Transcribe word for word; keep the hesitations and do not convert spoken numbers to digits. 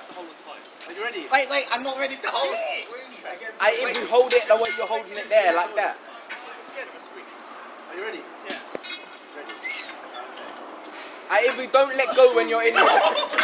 to hold it tight. Are you ready? Wait, wait, I'm not ready to hold it. I, if you hold it the way you're holding it there, like that. Are you ready? Yeah. I, if you don't let go when you're in